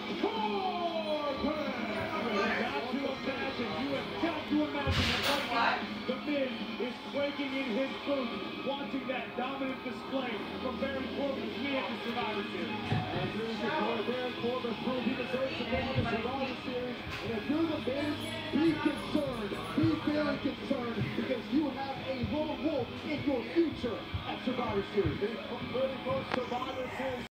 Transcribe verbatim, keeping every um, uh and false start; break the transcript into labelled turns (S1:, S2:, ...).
S1: got to imagine, you have got to imagine that right now, the Miz is quaking in his boots, watching that dominant display from Baron Corbin's knee at the Survivor Series.
S2: As news report, Baron Corbin proved he deserves to go on the Survivor Series. And if you're the Miz, be concerned, be very concerned, because you have a lone wolf in your future at Survivor Series. Pretty much Survivor Series.